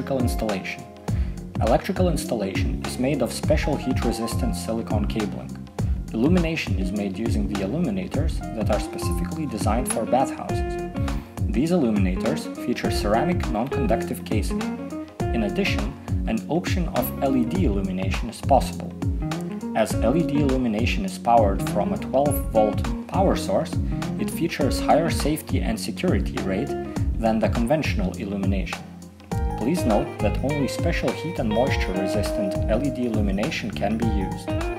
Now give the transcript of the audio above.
electrical installation. Electrical installation is made of special heat-resistant silicone cabling. Illumination is made using the illuminators that are specifically designed for bathhouses. These illuminators feature ceramic non-conductive casing. In addition, an option of LED illumination is possible. As LED illumination is powered from a 12-volt power source, it features higher safety and security rate than the conventional illumination. Please note that only special heat and moisture resistant LED illumination can be used.